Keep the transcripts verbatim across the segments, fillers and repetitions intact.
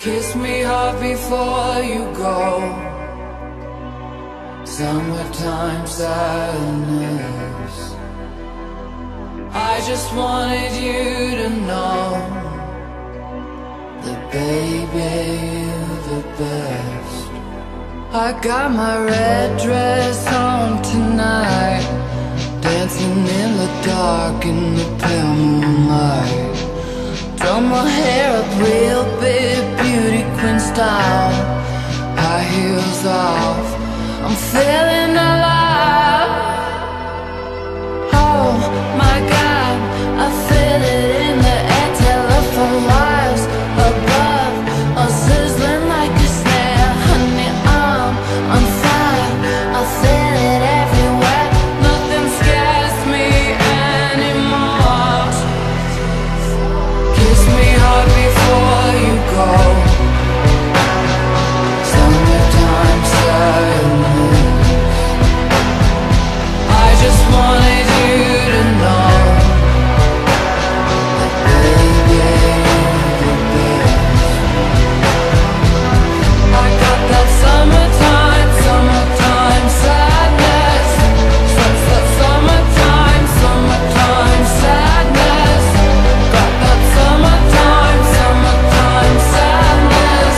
Kiss me hard before you go. Summertime sadness. I just wanted you to know that baby, you're the best. I got my red dress on tonight, dancing in the dark in the pale moonlight. Done my hair up real big, beauty queen style, high heels off, I'm feeling alive. Oh my God, I feel it in the air, telephone wires above, all sizzling like a snare. Honey, I'm on fire, I feel it everywhere. Nothing scares me anymore. Kiss me hard before you go. Summertime sadness. I just wanted you to know that baby, you're the best. I got that summertime, summertime sadness. That's that summertime, summertime sadness. Got that summertime, summertime sadness.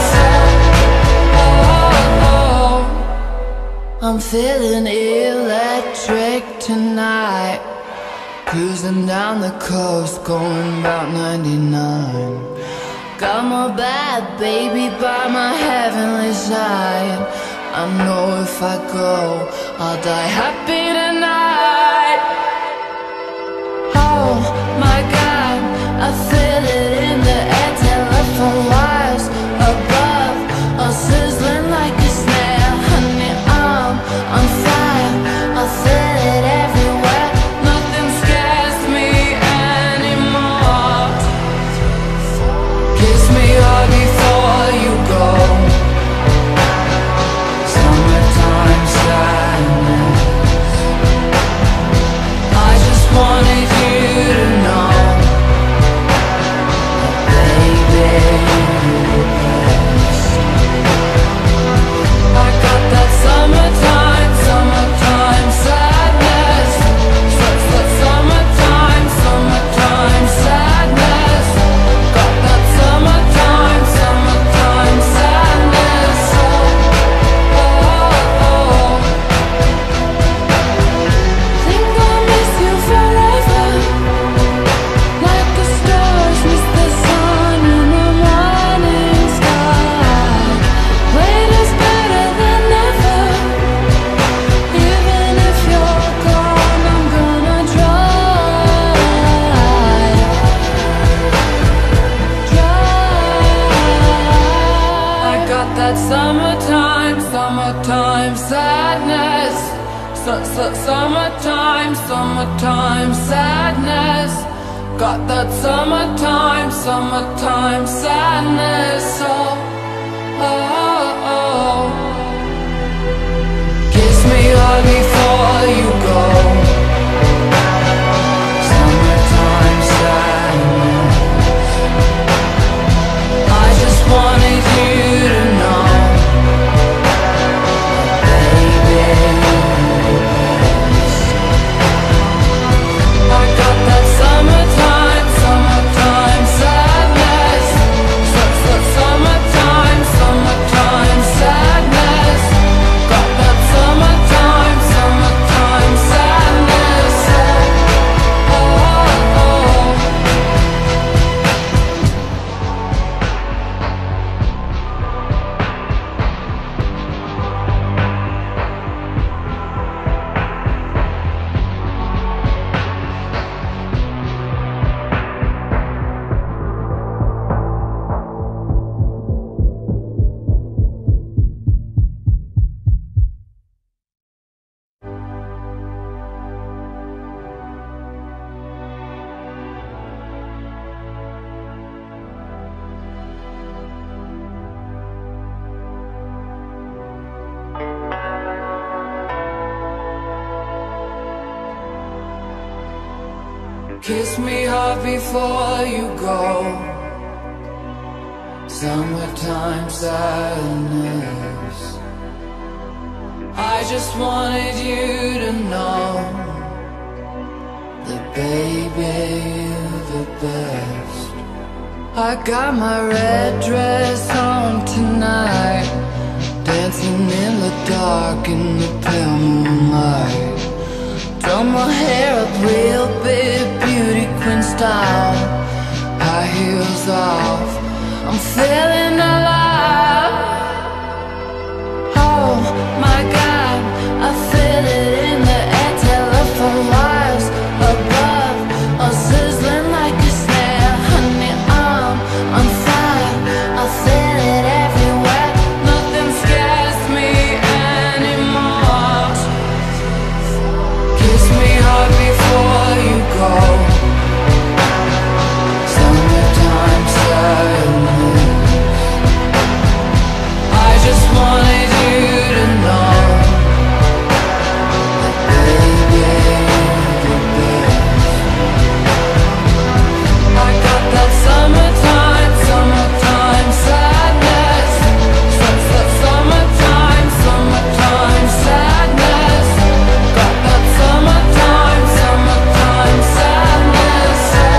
Oh, oh, oh. I'm feeling electric tonight, cruising down the coast, going about ninety-nine. Got my bad baby by my heavenly side. I know if I go, I'll die happy tonight. Oh my God, I feel it in the air, telephone wires above, all sizzling like a snare. Honey, I'm on fire, I feel it everywhere. Nothing scares me anymore. Kiss me hard before you go. Summertime sadness. I just wanted you to know that baby, you're the best. I got that summertime, summertime sadness. That's that summertime, summertime sadness. Got that summertime, summertime sadness. Oh, oh, oh. Think I'll miss you forever, like the stars miss the sun in the morning sky. Wait is better than never. Even if you're gone, I'm gonna try, try. I got that summertime, summertime sadness. Su- su- Summertime, summertime sadness. Got that summertime, summertime sadness. Oh, oh, oh. Kiss me hard before you go. Summertime sadness. I just wanted you to know, baby, you're the best. I got that summertime, summertime sadness. That's that summertime, summertime sadness. Got that summertime, summertime sadness. Oh, oh, oh. Kiss me hard before you go. summertime sadness. I just wanted you to know that baby, you're the best. I got my red dress on tonight, dancing in the dark in the pale moonlight. Done my hair up real big, beauty queen style, high heels off, I'm feeling alive. Oh my God, I feel it in the air, telephone wires above, are sizzling like a snare. Honey, I'm on fire, I feel it everywhere. Nothing scares me anymore. Kiss me hard before you go. Summertime sadness. I just wanted you to know that baby, you're the best. I got that summertime, summertime sadness. That's that summertime, summertime sadness. Got that summertime, summertime sadness.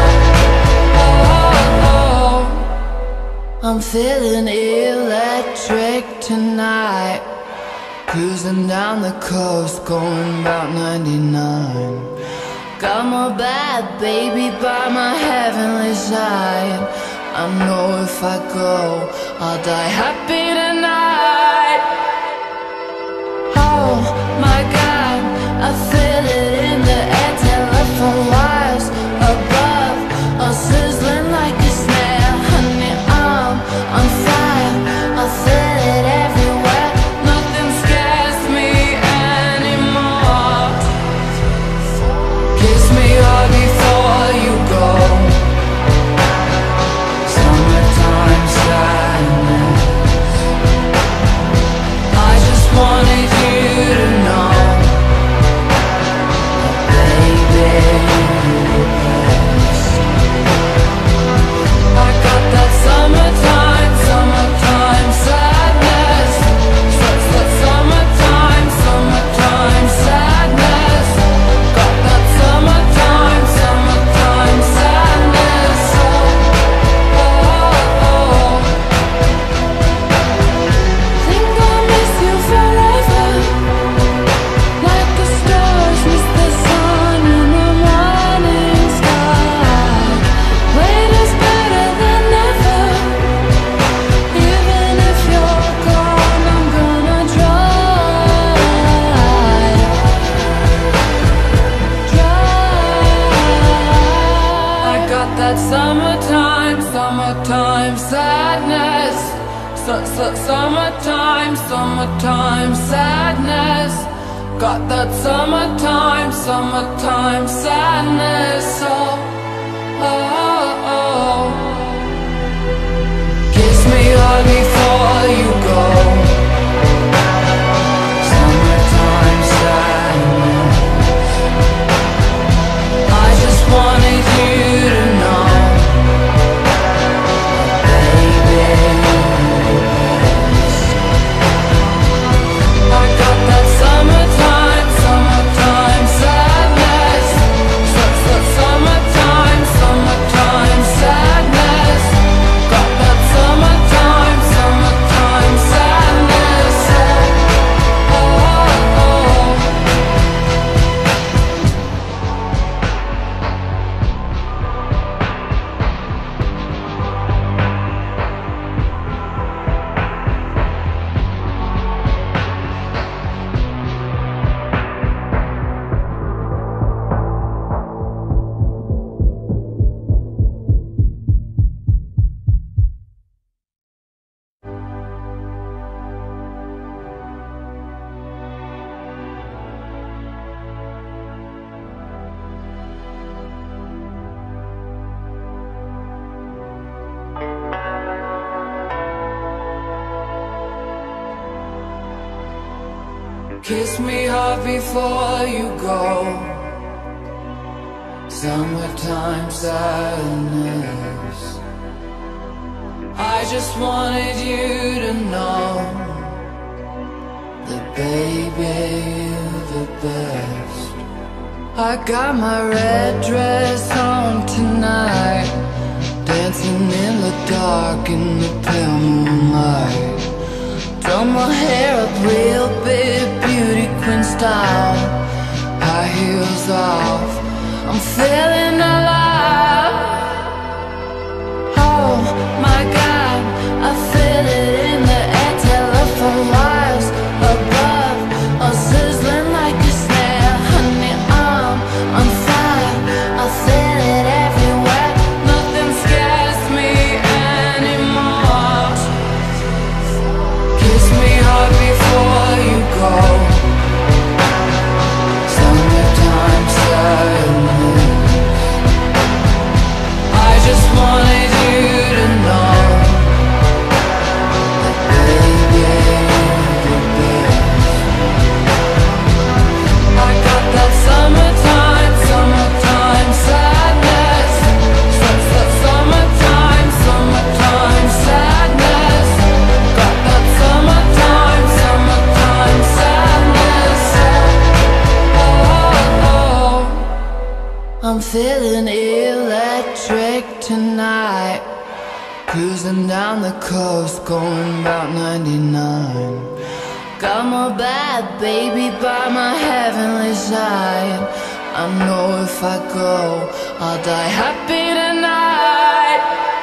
Oh, oh, oh. I'm feeling electric tonight, cruising down the coast, going about ninety-nine. Got my bad baby by my heavenly side. I know if I go, I'll die happy tonight. Oh my God, I feel it in the air, telephone wires above, are sizzling like a snare. Honey, I'm on fire, I feel it everywhere. Nothing scares me anymore. Kiss me hard before you go. Summertime sadness. I just wanted you to know that baby, you're the best. I got that summertime, summertime sadness. That's that summertime, summertime sadness. Got that summertime, summertime sadness. Oh, oh, oh. Think I'll miss you forever, like the stars miss the sun in the morning sky. Wait is better than never. Even if you're gone, I'm gonna try, try. I got that summertime, summertime sadness. Su su Summertime, summertime sadness. Got that summertime, summertime sadness. Oh, oh, oh. Kiss me hard before you go. Summertime sadness. I just wanted you to know, baby, you're the best. I got that summertime, summertime sadness. That's that summertime, summertime sadness. Got that summertime, summertime sadness. Oh, oh, oh. Kiss me hard before you go. Summertime sadness. I just wanted you to know that baby, you're the best. I got my red dress on tonight, dancing in the dark in the pale moonlight. Done my hair up real big, beauty queen style, high heels off, I'm feeling alive. Oh my God, I feel it in the air, telephone wires above, all sizzling like a snare. Honey, I'm on fire, I feel it everywhere. Nothing scares me anymore. Kiss me hard before you go. Summertime sadness. I just wanted you to know that baby, you're the best. I got that summertime, summertime sadness. That's that summertime, summertime sadness. Got that summertime, summertime sadness. Oh, oh, oh. I'm feeling electric tonight, cruising down the coast, going about ninety-nine. Got my bad baby by my heavenly side. I know if I go, I'll die happy tonight.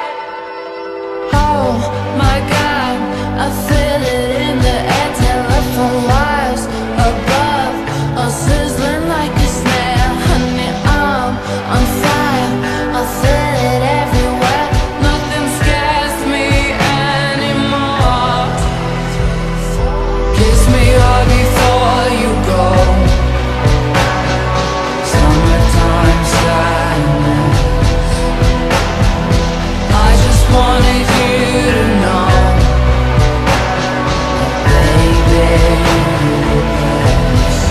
Oh my God, I feel it in the air, telephone wires above, all sizzling like a snare. Honey, I'm on fire, I feel it everywhere. Nothing scares me anymore. Kiss me hard before you go. Summertime sadness. I just wanted you to know that baby, you're the best.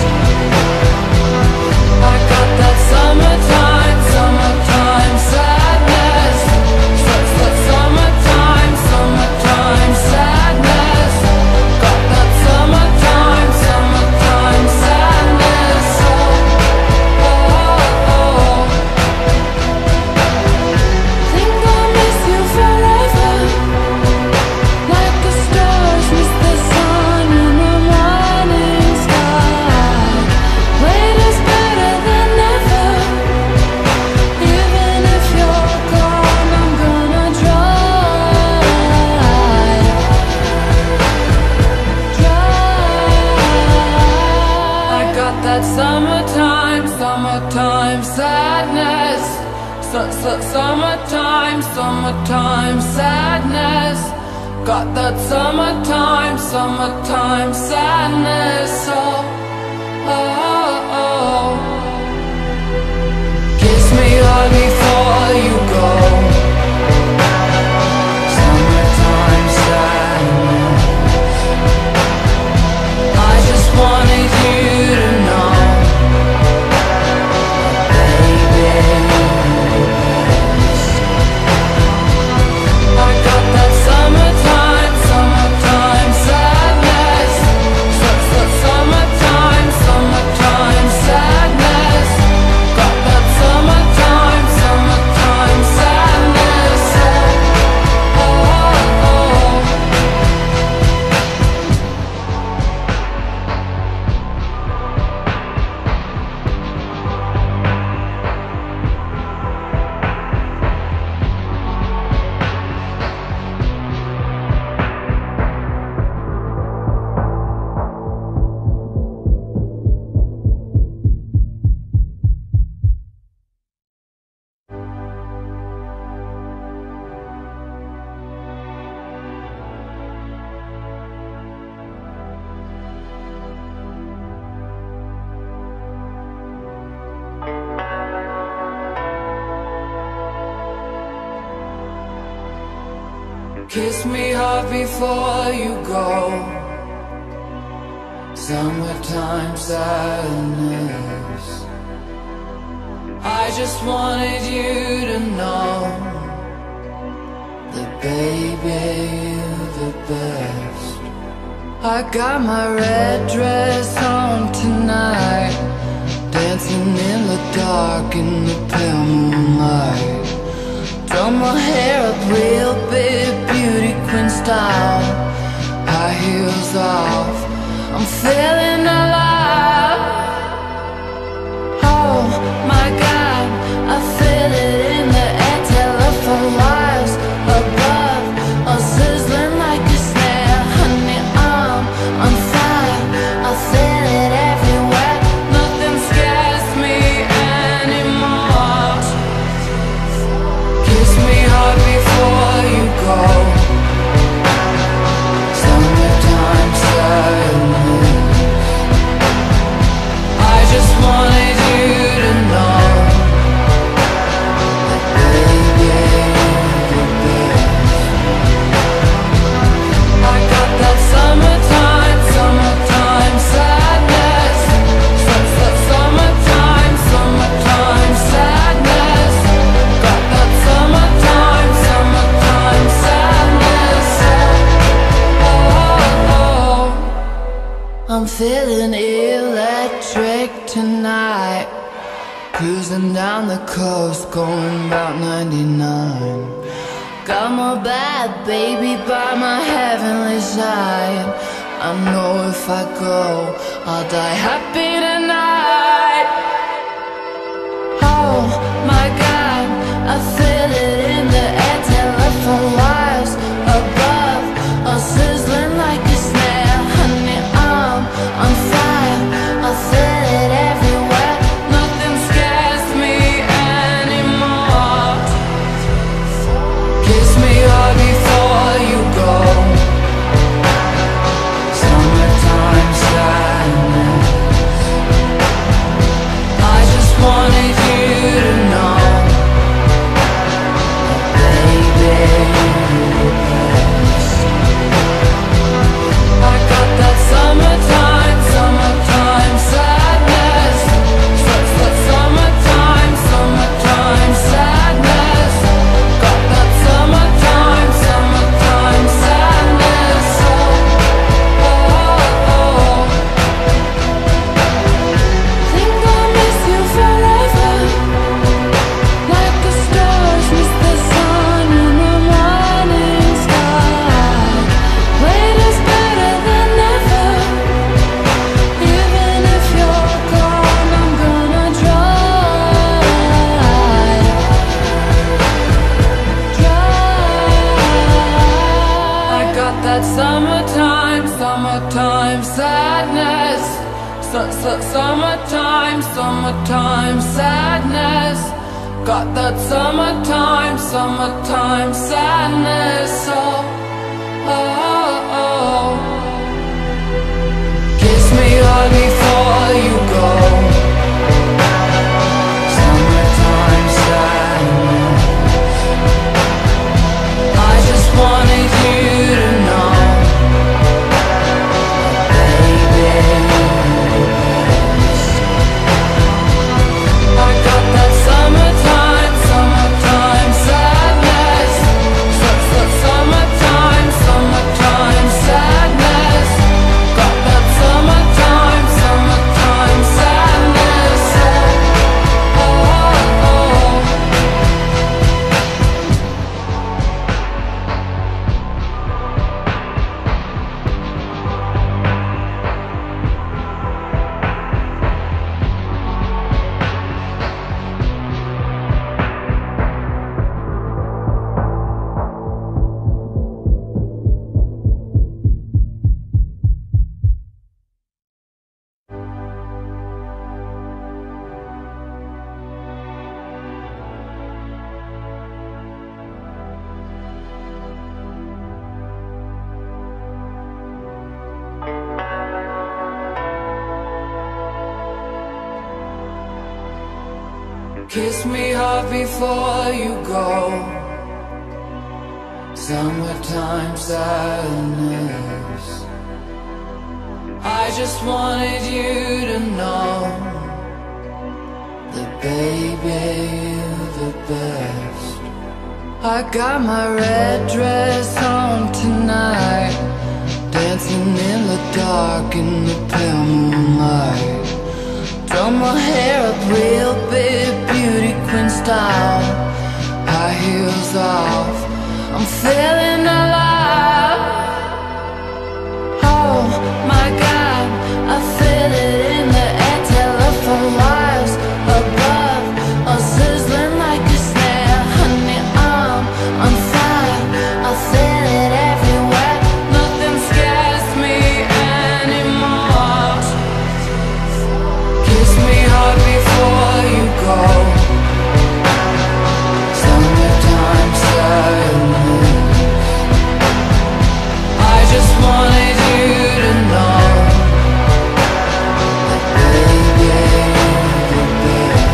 I got that summertime, summertime sadness. That's that summertime, summertime sadness. Got that summertime, summertime sadness. Oh, oh, oh. Think I'll miss you forever, like the stars miss the sun in the morning sky. Wait is better than never. Even if you're gone, I'm gonna try, try. I got that summertime, summertime sadness. Su su Summertime, summertime sadness. Got that summertime, summertime sadness. Oh, oh, oh. Kiss me hard before you go. Summertime sadness. I just wanted you to know, baby, you're the best. I got that summertime, summertime sadness. That's that summertime, summertime sadness. Got that summertime, summertime sadness. Oh, oh, oh. Kiss me hard before you go. Summertime sadness. I just wanted you to know that baby, I got my red dress on tonight, dancing in the dark in the pale moonlight. Done my hair up real big, beauty queen style, high heels off, I'm feeling alive. Oh my God, I feel it in the air, telephone wires above, all sizzling like a snare. Honey, I'm on fire, I feel it everywhere. Nothing scares me anymore. Kiss me hard before you go. Summertime sadness. I just wanted you to know that baby, you're the best. I got that summertime, summertime sadness. Such that summertime, summertime sadness. Got that summertime, summertime sadness. Oh, oh, oh. I'm feeling electric tonight, cruising down the coast, going about ninety-nine. Got my bad baby by my heavenly side. I know if I go, I'll die happy tonight. Oh my God, I feel it in the air, telephone wires above, all sizzling like a snare. Honey, I'm on fire, I feel it everywhere. Nothing scares me anymore. Kiss me hard before you go. Summertime sadness. I just wanted you to know that baby, you're the best. I got that summertime, summertime sadness. Such that summertime, summertime sadness. Got that summertime, summertime sadness. Oh, oh, oh. Think I'll miss you forever, like the stars miss the sun in the morning sky. Wait is better than never. Even if you're gone, I'm gonna try, try. I got that summertime, summertime sadness. Su- su- Summertime, summertime sadness. Got that summertime, summertime sadness. Oh, oh, oh. Kiss me hard before you go. Summertime sadness. I just wanted you to know, baby, you're the best. I got that summertime, summertime sadness. Such that summertime, summertime sadness. Got that summertime, summertime sadness. Oh, oh, oh. Kiss me hard before you go. Summertime sadness. I just wanted you to know that baby, you're the best. I got my red dress on tonight, dancing dancing in the dark in the pale moonlight. Done my hair up real big, beauty queen style, high heels off, I'm feeling alive. Oh my God, I feel it in the air, telephone wires above, are sizzling like a snare. Honey, I'm on fire, I feel it everywhere. Nothing scares me anymore. Kiss me hard before you go. Summertime sadness. I just wanted you to know that baby, you're the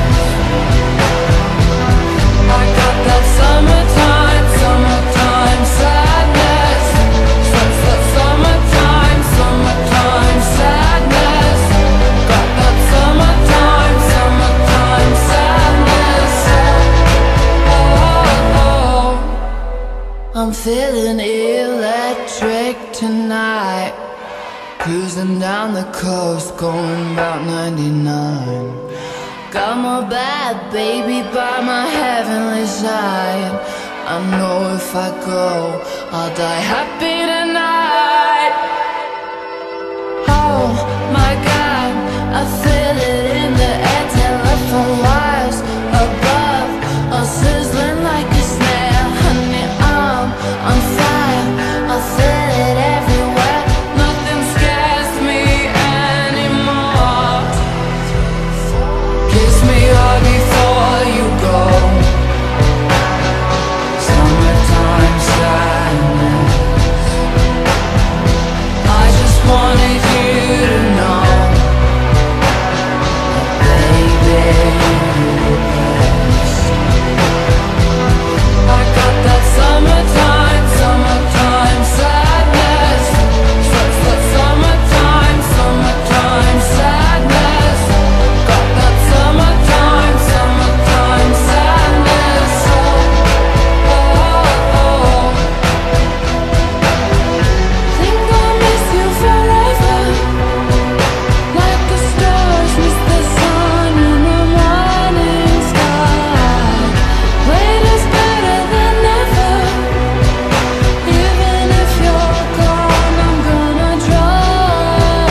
best. I got that summertime, summertime sadness. Such that summertime, summertime sadness. Got that summertime, summertime sadness. Oh, oh, oh. I'm feeling electric tonight, cruising down the coast, going about ninety-nine. Got my bad baby by my heavenly side. I know if I go, I'll die happy tonight. Oh my God, I feel it in the air, telephone wires above, are sizzling like a snare. Honey, I'm on fire, I feel it everywhere. Nothing scares me anymore. Kiss me hard before you go. Summertime sadness. I just wanted you to know that baby, you're the best. I got that summertime, summertime sadness. Such that summertime, summertime sadness. Got that summertime, summertime sadness. Oh, oh, oh. Think I'll miss you forever, like the stars miss the sun in the morning sky. Wait is better than never. Even if you're gone, I'm gonna try.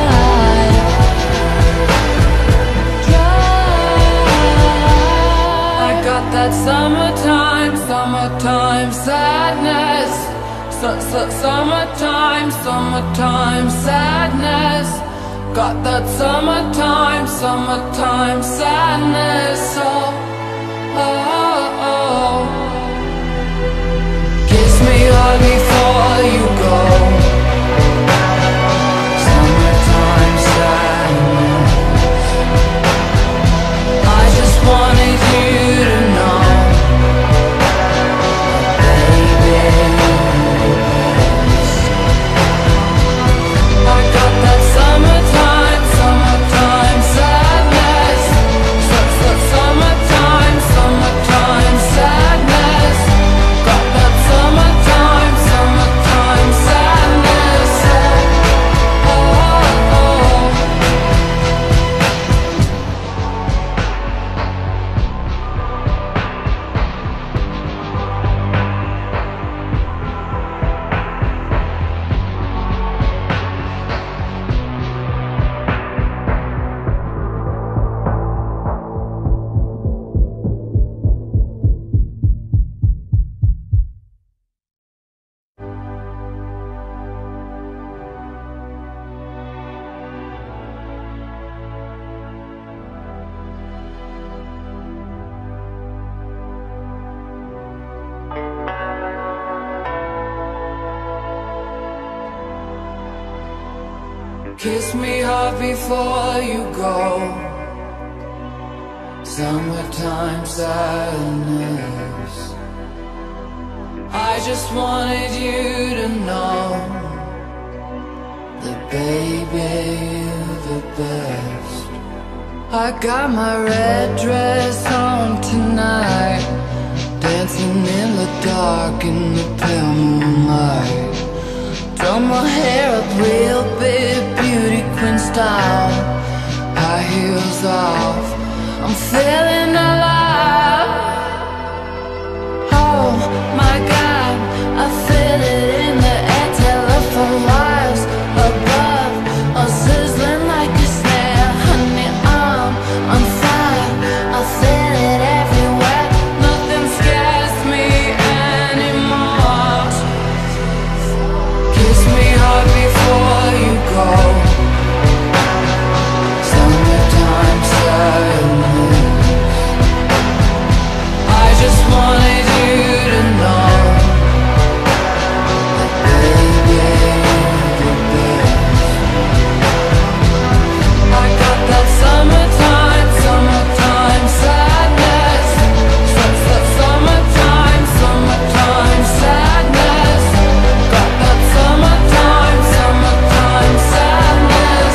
Try. I got that summertime, summertime sadness. Su- su- Summertime, summertime sadness. Got that summertime, summertime sadness. Oh, oh, oh. Kiss me hard before you go. Summertime sadness. I just wanted you to know, baby, you're the best. I got that summertime, summertime sadness. Such that summertime, summertime sadness. Got that summertime, summertime sadness. Oh, oh, oh. Kiss me hard before you go. Summertime sadness. I just wanted you to know that baby, you're the best. I got my red dress on tonight, dancing in the dark in the pale moonlight. Done my hair up real big, beauty queen style. High heels off, I'm feeling alive. Oh my God, I feel it in the air. Telephone wires above, are sizzling like a snare. Honey, I'm on fire, I feel it everywhere. Nothing scares me anymore. Kiss me hard before you go. Summertime sadness. I just wanted you to know that baby, you're the best. I got that summertime, summertime sadness. Such that summertime, summertime sadness. Got that summertime, summertime sadness.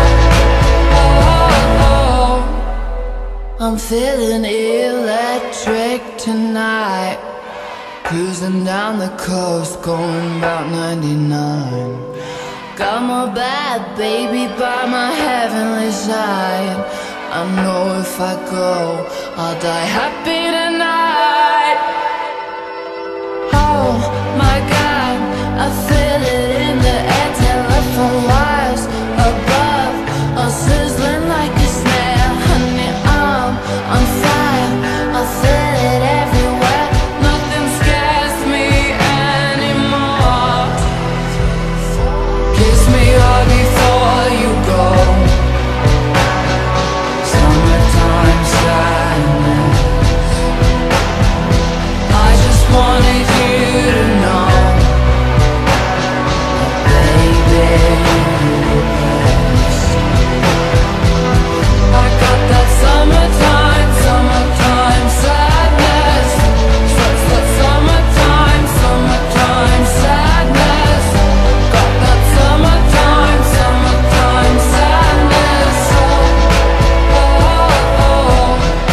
Oh, oh, oh. I'm feeling electric tonight. Cruising down the coast, going about ninety-nine. Got my bad baby by my heavenly side. I know if I go, I'll die happy tonight. Oh my God, I feel it in the air. Telephone wires above, are sizzling like a snare. Honey, I'm on fire, I feel it everywhere. Nothing scares me anymore. Kiss me hard before you go. Summertime sadness. I just wanted you to know that baby, you're the best. I got that summertime, summertime sadness. Such that summertime, summertime sadness. Got that summertime, summertime sadness. Oh, oh, oh.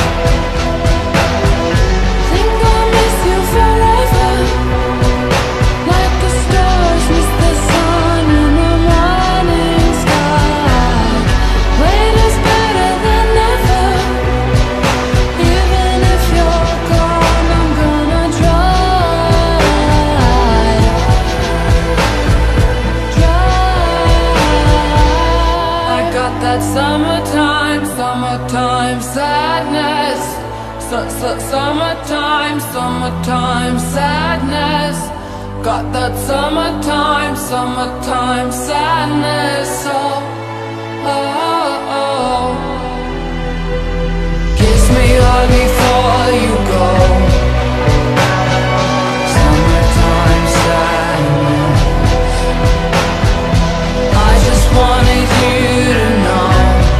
Think I'll miss you forever, like the stars miss the sun in the morning sky. Wait is better than never. Even if you're gone, I'm gonna try. Try. I got that summertime, summertime sadness. Su- su- Summertime, summertime sadness. Got that summertime, summertime sadness. Oh, oh, oh. Kiss me hard before you go. Summertime sadness. I just wanted you to know,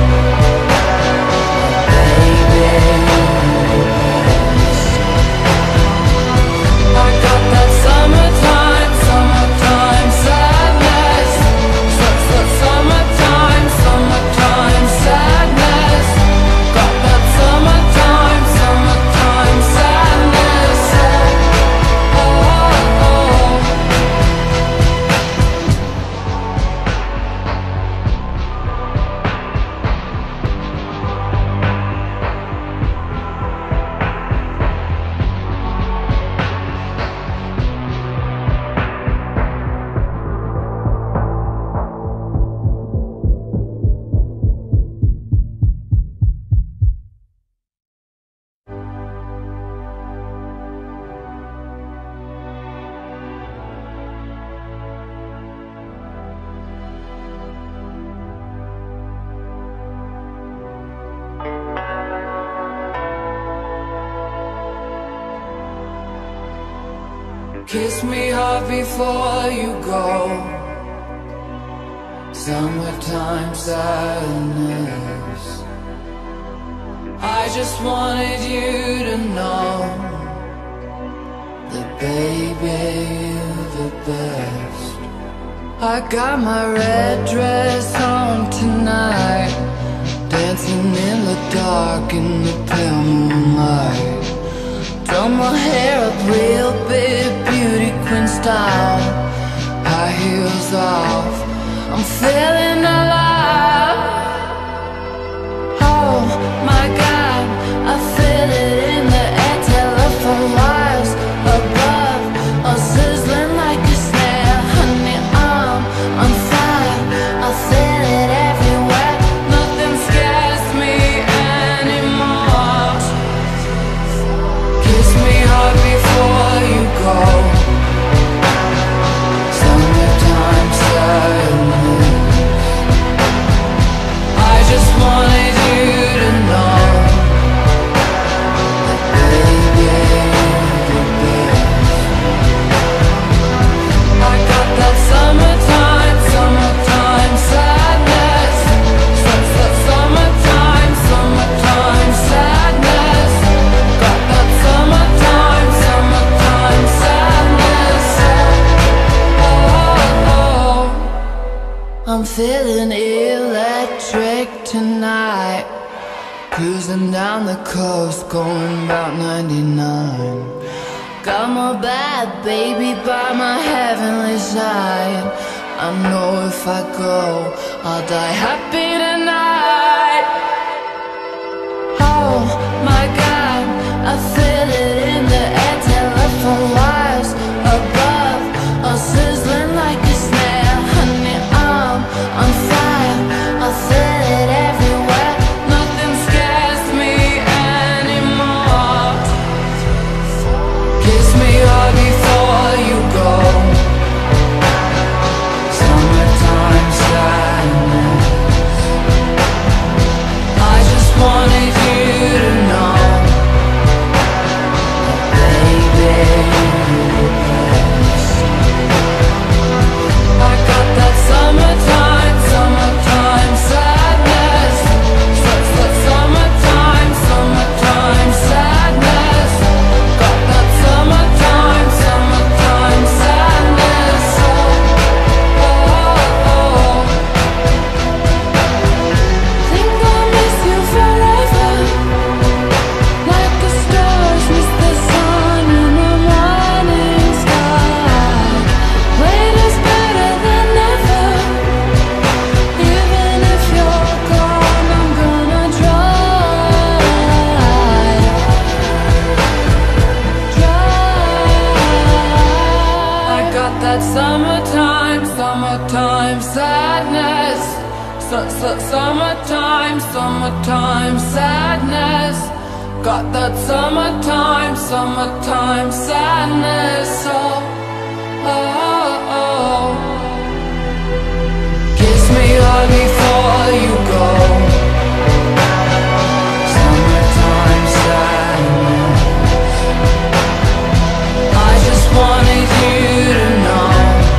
baby, you're the best. I got that summertime, summertime sadness. Such that summertime, summertime sadness. Got that summertime, summertime sadness. Oh, oh, oh. Kiss me hard before you go. Summertime sadness. I just wanted you to know that baby, you're the best. I got my red dress on tonight, dancing in the dark in the pale moonlight. Done my hair up real big, beauty queen style. High heels off, I'm feeling alive. Oh my God, I feel it in the air. Telephone wires above, all sizzling like a snare. Honey, I'm on fire, I feel it everywhere. Nothing scares me anymore. Kiss me hard before you go. Summertime sadness. I just wanted you to know that baby, you're the best. I got that summertime, summertime sadness. Such that summertime, summertime sadness. Got that summertime, summertime sadness. Oh, oh, oh. I'm feeling electric tonight, cruising down the coast, going about ninety-nine. Got my bad baby by my heavenly side. I know if I go, I'll die happy tonight. Oh my God, I feel it in the air. Telephone wires above, all sizzling like a snare. Honey, I'm on fire, I feel it everywhere. Nothing scares me anymore. Kiss me hard before you go. Summertime sadness. I just wanted you to know that baby, you're the best. I got that summertime, summertime sadness. Such that summertime, summertime sadness. Got that summertime, summertime sadness. Oh, oh, oh. Think I'll miss you forever, like the stars miss the sun in the morning sky. Wait is better than never. Even if you're gone, I'm gonna try. Try. I got that summertime, summertime sadness. Su- su- Summertime, summertime sadness. Got that summertime, summertime sadness. Oh, oh, oh. Kiss me hard before you go. Summertime sadness. I just wanted you to know,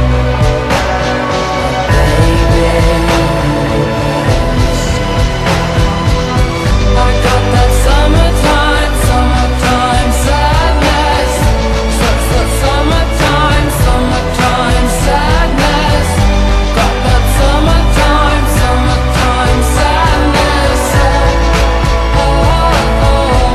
baby, you're the best. I got that summertime, summertime sadness. Such that summertime, summertime sadness. Got that summertime, summertime sadness. Oh, oh, oh.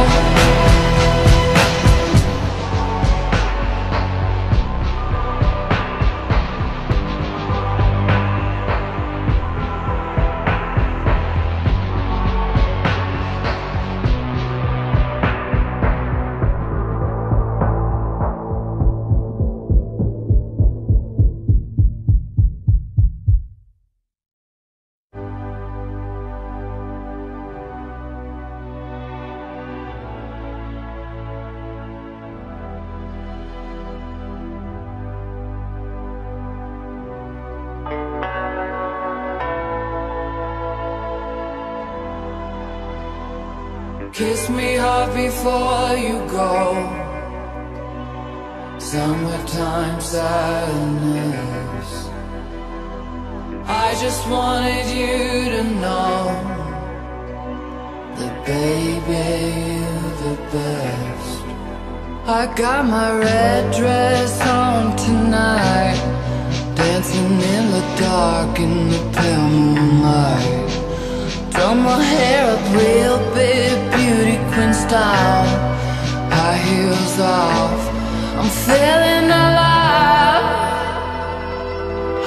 Kiss me hard before you go. Summertime sadness. I just wanted you to know that baby, you're the best. I got my red dress on tonight, dancing in the dark in the pale moonlight. Done my hair up real big, beauty queen style. High heels off, I'm feeling alive.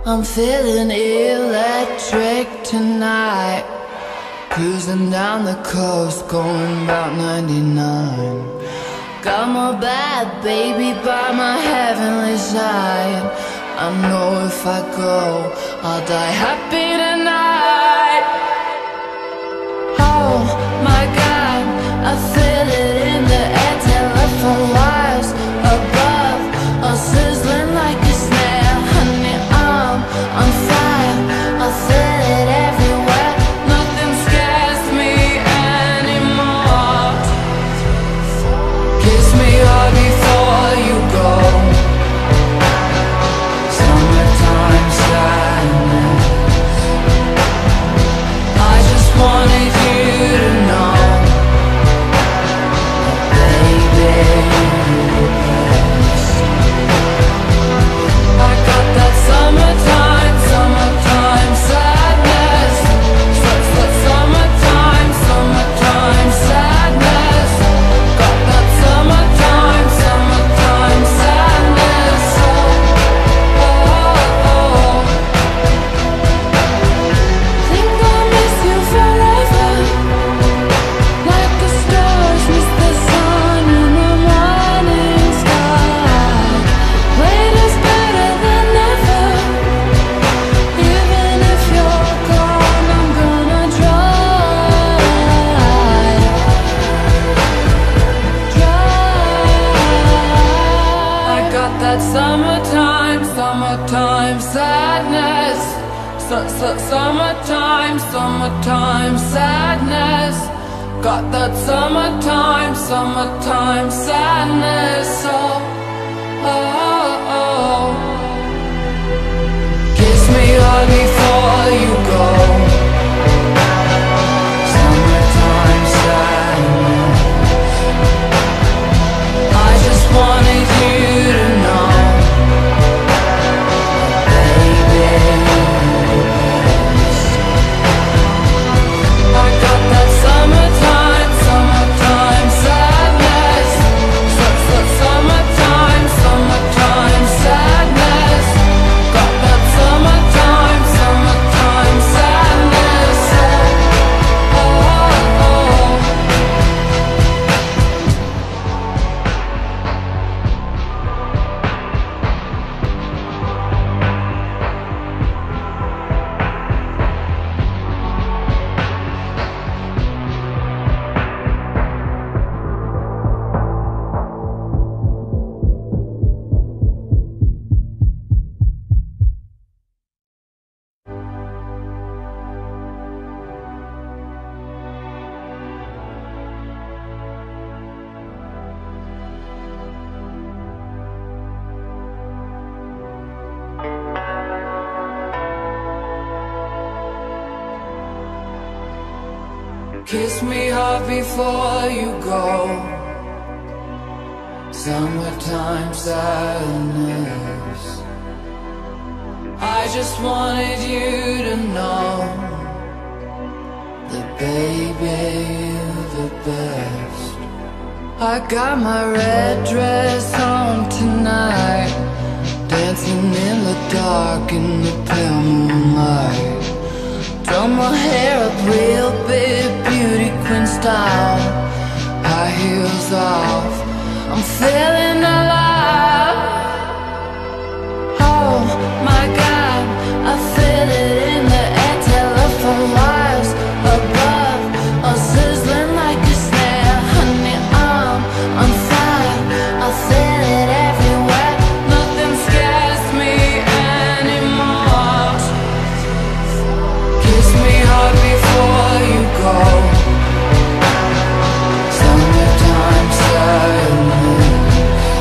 I'm feeling electric tonight. Cruising down the coast, going about ninety-nine. Got my bad baby by my heavenly side. I know if I go, I'll die happy tonight. Oh my God, I feel it in the air. Telephone wires above are sizzling like a snare. Honey, I'm on fire, I feel it everywhere. Nothing scares me anymore. Kiss me hard before you go. Summertime sadness. I just wanted you to know, baby, you're the best. I got that summertime, summertime sadness. Such that summertime, summertime sadness. Got that summertime, summertime sadness. Oh, oh, oh. Think I'll miss you forever, like the stars miss the sun in the morning sky. Wait is better than never. Even if you're gone, I'm gonna try. Try. I got that summertime, summertime sadness. Su- su- Summertime, summertime sadness. Got that summertime, summertime sadness. Oh, oh, oh. Kiss me hard before you go. Summertime sadness. I just wanted you to know, baby, you're the best. I got that summertime, summertime sadness. Such that summertime, summertime sadness. Got that summertime, summertime sadness. Oh, oh, oh. Kiss me hard before you go. Summertime sadness. I just wanted you to know that, baby, you're the best. I got my red dress on tonight, dancing in the dark in the pale moonlight. Done my hair up real big, beauty queen style. High heels off, I'm feeling alive. Oh my God, I feel it in the air. Telephone wires above are sizzling like a snare. Honey, I'm on fire, I feel it everywhere. Nothing scares me anymore. Kiss me hard before you go. Summertime sadness.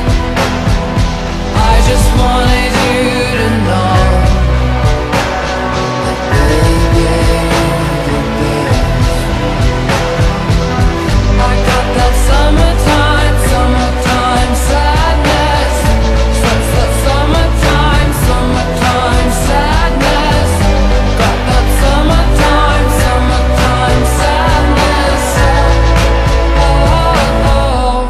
I just wanted you to know that, baby, you're the best. I got that summertime, summertime sadness. Such that summertime, summertime sadness. Got that summertime, summertime sadness. Oh, oh,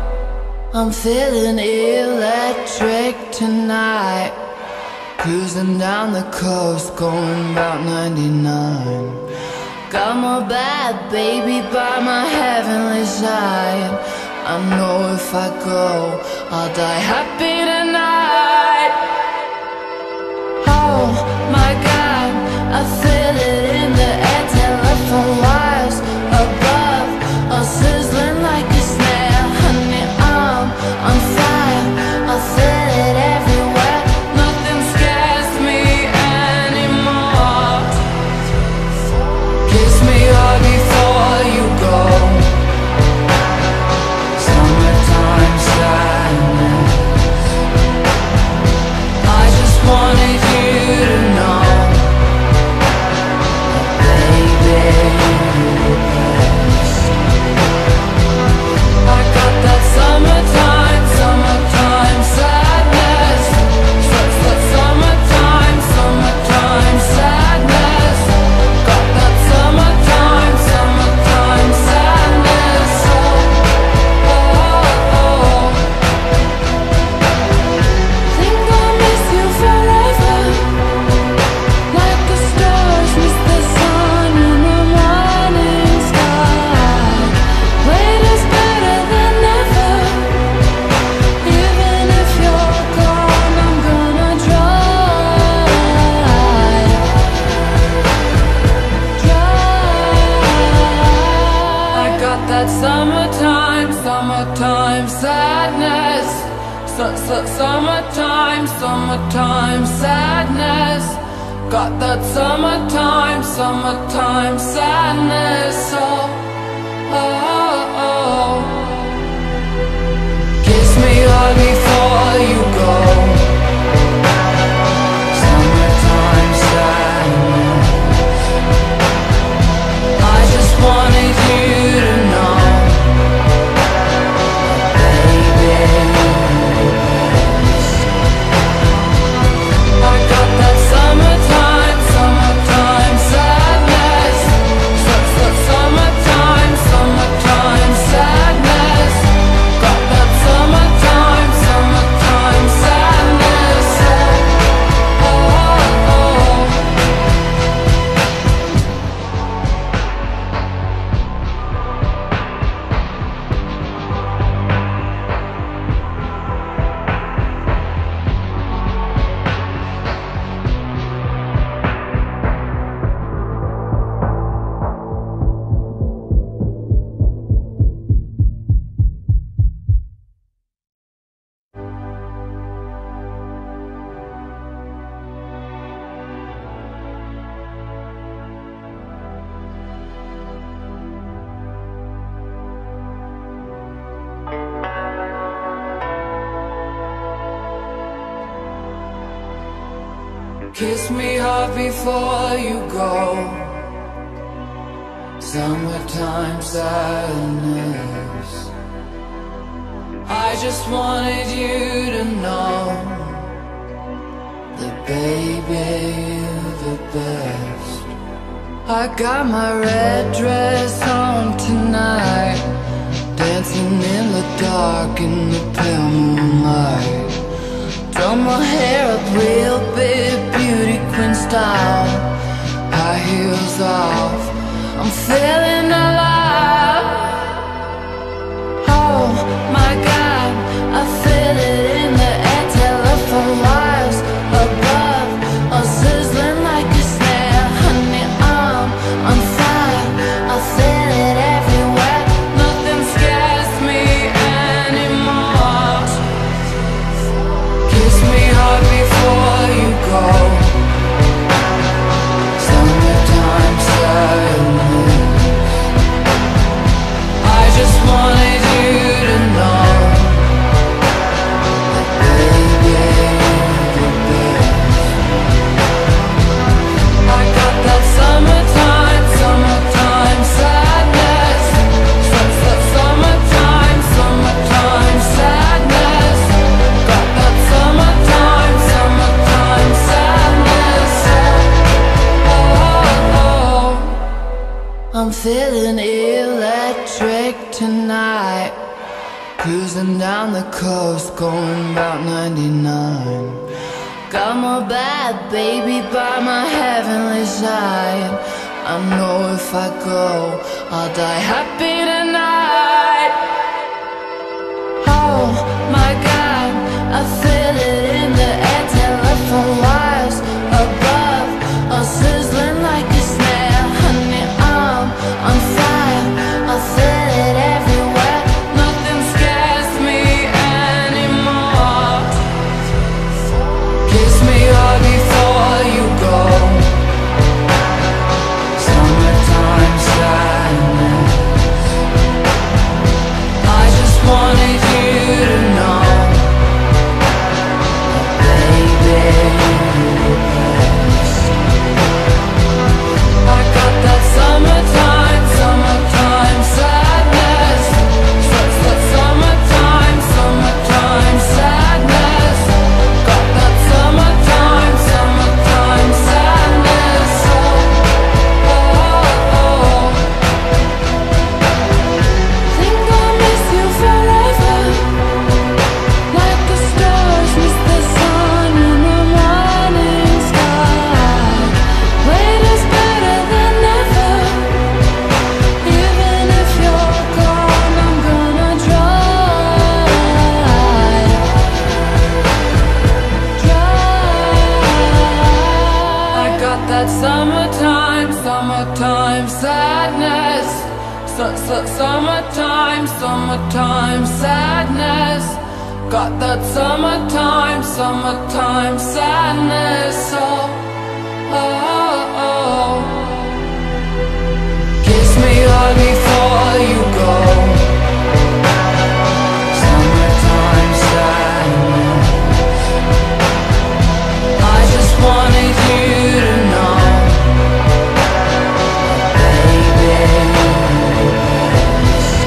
oh. I'm feeling electric tonight. Cruising Cruising down the coast, going about ninety-nine. Got my bad baby by my heavenly side. I know if I go, I'll die happy tonight. Oh my God, I feel it in the air. Telephone wires above are sizzling like a snare. Honey, I'm on fire, I feel it everywhere. Nothing scares me anymore. Kiss me hard before you go. Summertime sadness. I just wanted you to know, baby, you're the best. I got that summertime, summertime sadness. Such that summertime, summertime sadness. Got that summertime, summertime sadness. Oh, oh, oh. Think I'll miss you forever, like the stars miss the sun in the morning sky. Wait is better than never. Even if you're gone, I'm gonna try. Try. I got that summertime, summertime sadness. Su- su- Summertime, summertime sadness. Got that summertime, summertime sadness. Oh, oh, oh. Kiss me hard before you go. Summertime sadness. I just wanted you to know, baby, you're the best. I got that summertime, summertime sadness. Such that summertime, summertime sadness. Got that summertime, summertime sadness. Oh, oh, oh. Kiss me hard before you go. Summertime sadness. I just wanted you to know that, baby, you're the best. I got my red dress on tonight, dancing in the dark in the pale moonlight. Done my hair up real big, beauty queen style. High heels off, I'm feeling alive. Oh my God, I feel it in the air. Telephone wires above are sizzling like a snare. Honey, I'm on fire, I feel it everywhere. Nothing scares me anymore. Kiss me hard before you go. Summertime sadness. I just wanted you to know that, baby, you're the best. I got that summertime, summertime sadness. Such that summertime, summertime sadness. Got that summertime, summertime sadness. Oh, oh, oh. I'm feeling electric tonight. Cruising down the coast, going about ninety-nine. Got my bad baby by my heavenly side. I know if I go, I'll die happy tonight. Oh my God, I feel it in the air. Telephone wires above are sizzling like a snare. Honey, I'm on fire, I feel it everywhere. Nothing scares me anymore. Kiss me hard before you go. Summertime sadness. I just wanted you to know, baby, you're the best. I got that summertime, summertime sadness. Such that summertime, summertime sadness. Got that summertime, summertime sadness. Oh, oh, oh. Think I'll miss you forever, like the stars miss the sun in the morning sky. Wait is better than never. Even if you're gone, I'm gonna try. Try. I got that summertime, summertime sadness. Su- su- Summertime, summertime sadness. Got that summertime, summertime sadness. Oh, oh, oh. Kiss me hard before you go. Summertime sadness. I just wanted you to know, baby, you're the best.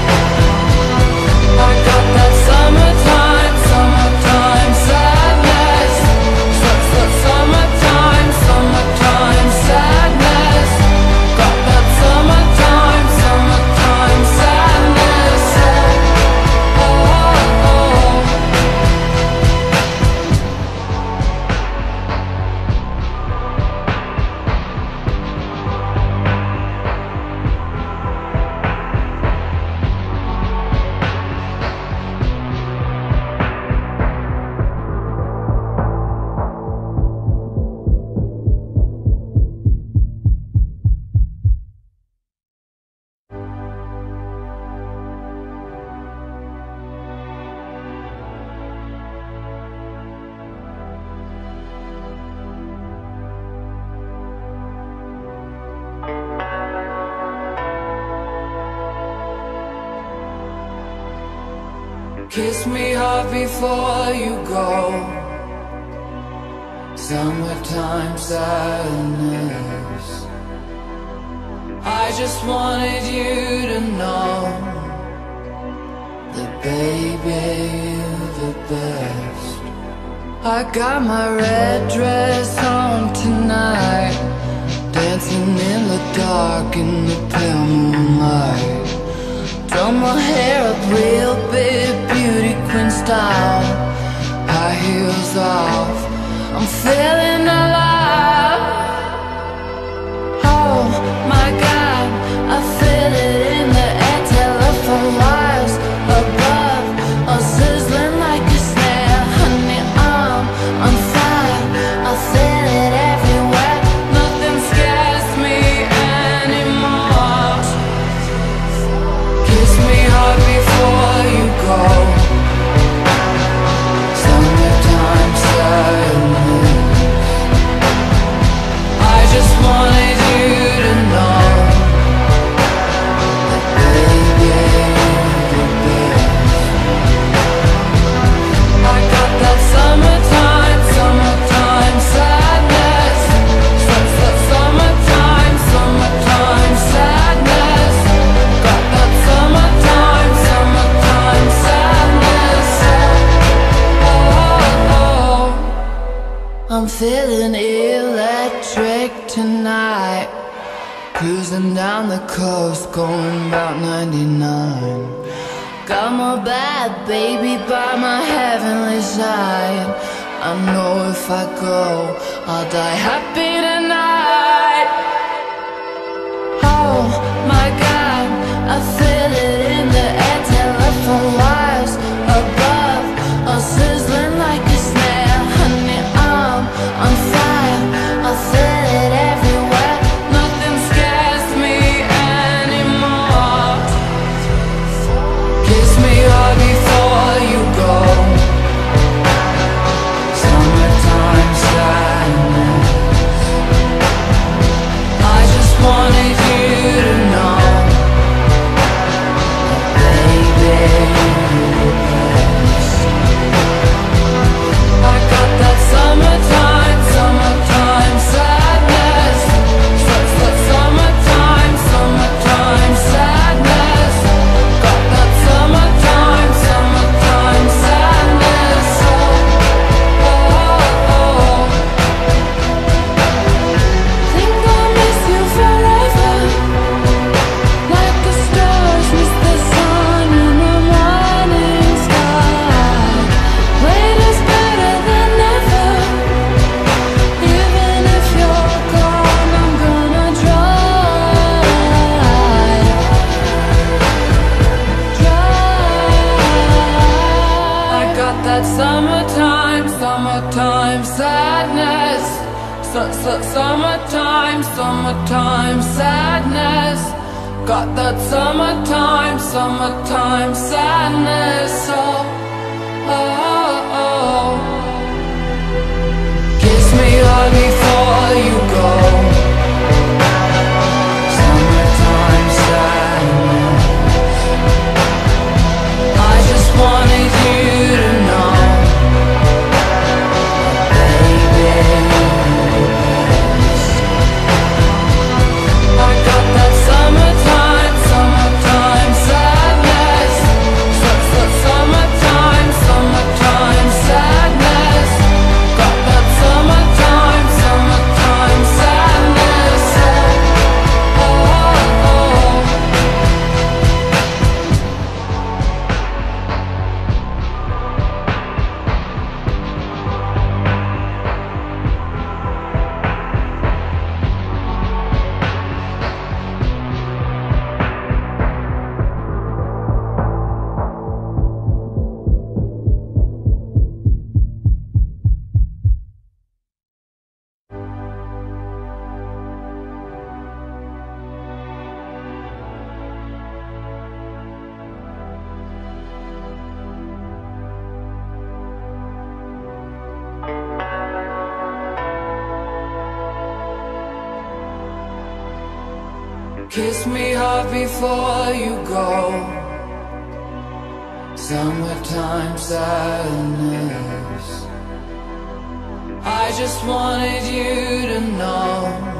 I got that summertime, summertime sadness. Such that summertime, summertime sadness. Got that summertime, summertime sadness. Oh, oh, oh. Kiss me hard before you go. Summertime sadness. I just wanted you to know that, baby, you're the best. I got my red dress on tonight, dancing in the dark in the pale moonlight. Done my hair up real big, beauty queen style. High heels off, I'm feeling alive. Oh my God, I feel it in the air. Telephone wires above are sizzling like a snare. Honey, I'm on fire, I feel it everywhere. Nothing scares me anymore. Kiss me hard before you go. Summertime sadness. I just wanted you to know that, baby, you're the best. I got that summertime, summertime sadness. Such that summertime, summertime sadness. Got that summertime, summertime sadness. Oh, oh, oh. I'm feeling electric tonight, cruising down the coast, going about ninety-nine. Got my bad baby by my heavenly side. I know if I go, I'll die happy tonight. Oh my God, I feel it in the air. Telephone wires above, all sizzling like a snare. Honey, I'm on fire, I feel it everywhere. Nothing scares me anymore. Kiss me hard before you go. Summertime sadness. I just wanted you to know, baby, you're the best. I got that summertime, summertime sadness. Such that summertime, summertime sadness. Got that summertime, summertime sadness. Oh, oh, oh. Think I'll miss you forever, like the stars miss the sun in the morning sky. Wait is better than never. Even if you're gone, I'm gonna try. Try. I got that summertime, summertime sadness. Su- su- Summertime, summertime sadness. Got that summertime, summertime sadness. Oh, oh, oh. Kiss me hard before you go. Summertime sadness. I just wanted you to know, baby, you're the best. I got that summertime, summertime sadness. Such that summertime, summertime sadness. Got that summertime, summertime sadness. Oh, oh, oh. Kiss me hard before you go. Summertime sadness. I just wanted you to know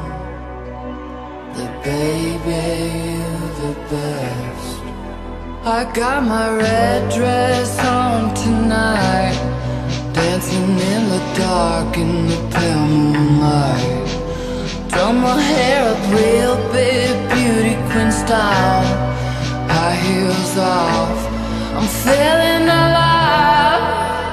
that, baby, you're the best. I got my red dress on tonight, dancing in the dark in the pale moonlight. Done my hair up real big, beauty queen style. High heels off, I'm feeling alive.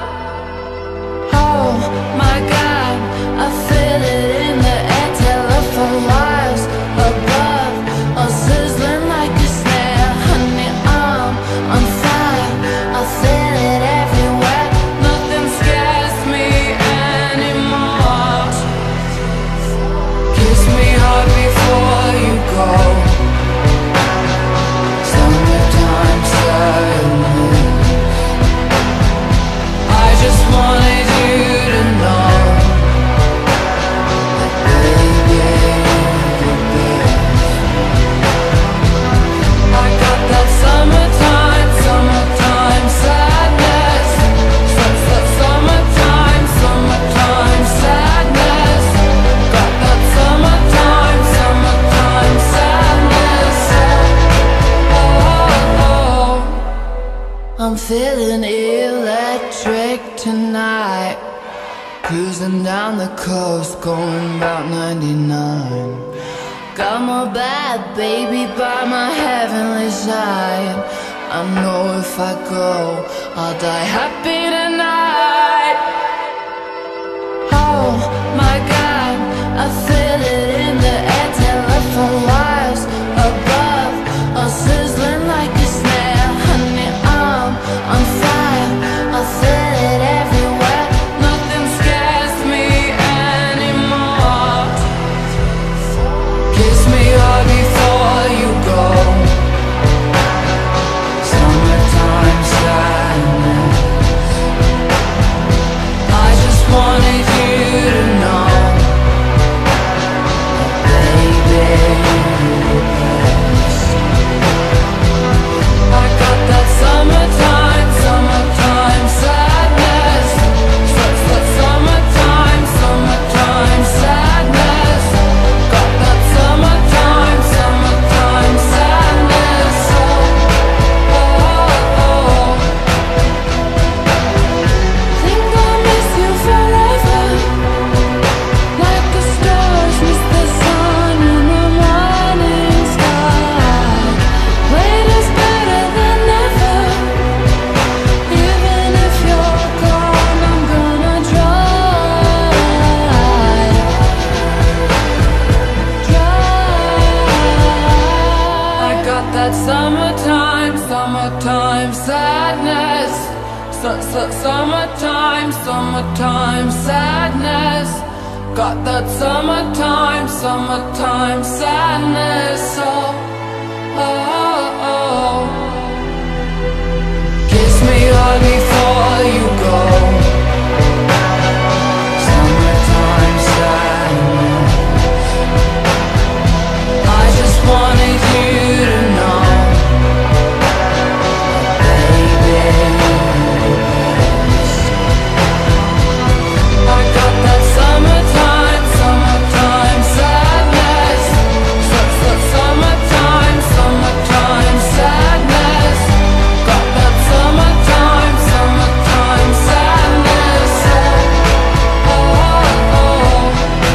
Oh my God, I feel it in the air. Telephone wires above, all sizzling like a snare. Honey, I'm on fire, I feel it everywhere. Nothing scares me anymore. Kiss me hard before you go. Summertime sadness. I just wanted you to know that, baby, you're the best. I got that summertime, summertime sadness. Such that summertime, summertime sadness. Got that summertime, summertime sadness. Oh, oh, oh. I'm feeling electric tonight, cruising down the coast, going about ninety-nine. Got my bad baby by my heavenly side. I know if I go, I'll die happy tonight. sadness. Summertime, summertime sadness. Got that summertime, summertime sadness. Oh, oh, oh. Kiss me hard before you go. Summertime sadness. I just wanted you to know, baby. I got that summertime, summertime sadness. Summertime, summertime sadness. Got that summertime, summertime sadness. Oh, oh, oh.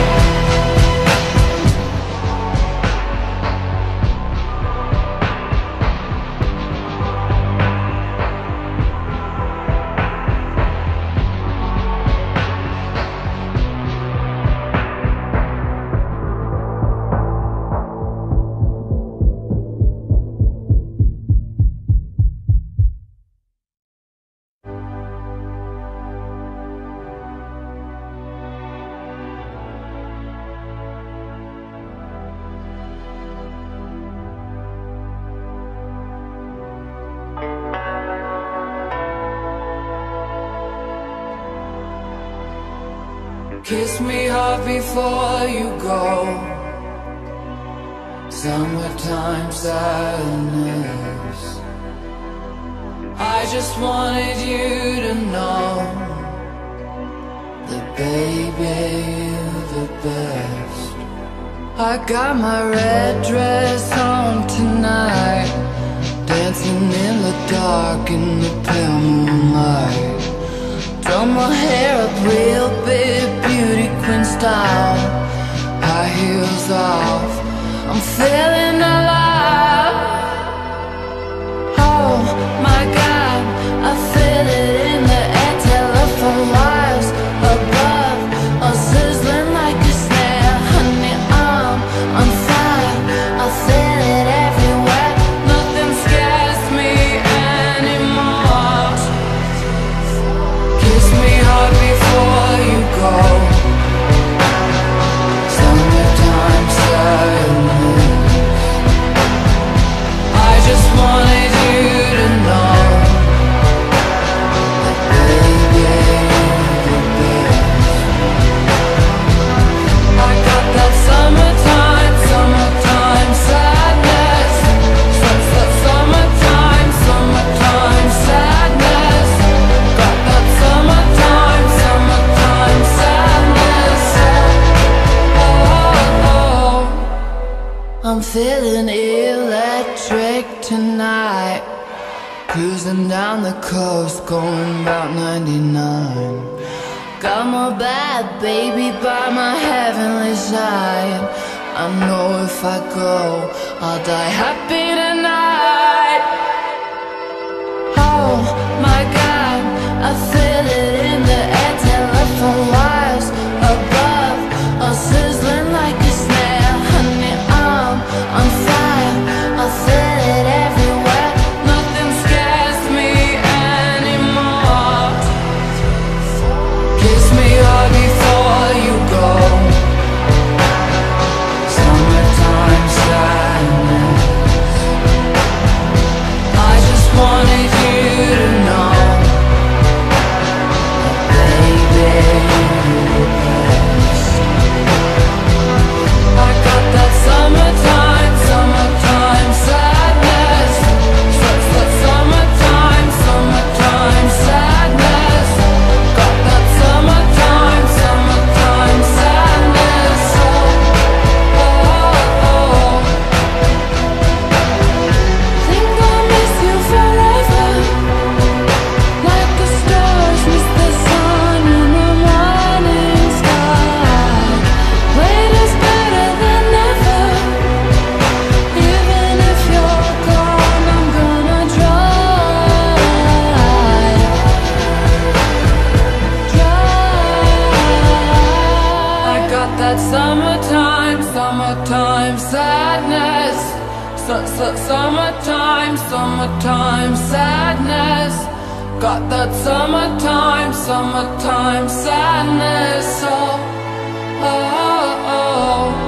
Kiss me hard before you go. Summertime sadness. I just wanted you to know that, baby, you're the best. I got my red dress on tonight, dancing in the dark in the pale moonlight. Done my hair up real big, beauty queen style. High heels off, I'm feeling alive. Oh my God, I feel it in the air. Telephone wires above are sizzling like a snare. Honey, I'm on fire, I feel it everywhere. Nothing scares me anymore. Kiss me hard before you go. Summertime sadness. I just wanted you to know that, baby, you're the best. I got that summertime, summertime sadness. Summertime, summertime sadness. Got that summertime, summertime sadness. Oh, oh. I'm feeling electric tonight, cruising down the coast, going about ninety-nine. Got my bad baby by my heavenly side. I know if I go, I'll die happy tonight. Oh my God, I feel it in the air. Telephone wires above are sizzling like a snare. Honey, I'm on fire, I feel it everywhere. Nothing scares me anymore. Kiss me hard before you go. Summertime sadness. I just wanted you to know that, baby, you're the best. I got that summertime, summertime sadness. Summertime, summertime sadness. Got that summertime, summertime sadness. Oh, oh, oh. Think I'll miss you forever, like the stars miss the sun in the morning sky. Wait is better than never. Even if you're gone, I'm gonna try. Try. I got that summertime, summertime sadness. Summertime, summertime sadness. Got that summertime, summertime sadness. Oh, oh, oh.